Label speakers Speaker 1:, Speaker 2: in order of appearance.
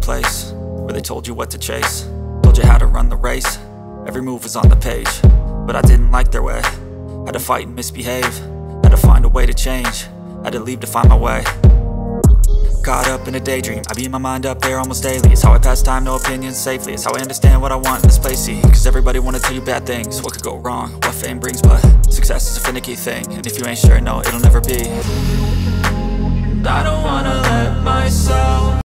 Speaker 1: place where they told you what to chase, told you how to run the race. Every move was on the page, but I didn't like their way. Had to fight and misbehave, had to find a way to change, had to leave to find my way. Caught up in a daydream, I beat my mind up there almost daily. It's how I pass time, no opinions safely. It's how I understand what I want in this place, see. Cause everybody wanna tell you bad things, what could go wrong, what fame brings. But success is a finicky thing, and if you ain't sure, no, it'll never be. I don't wanna let myself